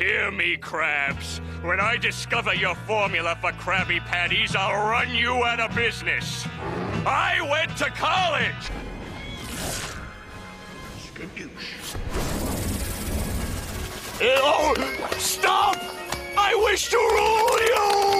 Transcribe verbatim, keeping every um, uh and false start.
Hear me, crabs. When I discover your formula for Krabby Patties, I'll run you out of business. I went to college! Skadoosh. Oh, stop! I wish to rule you!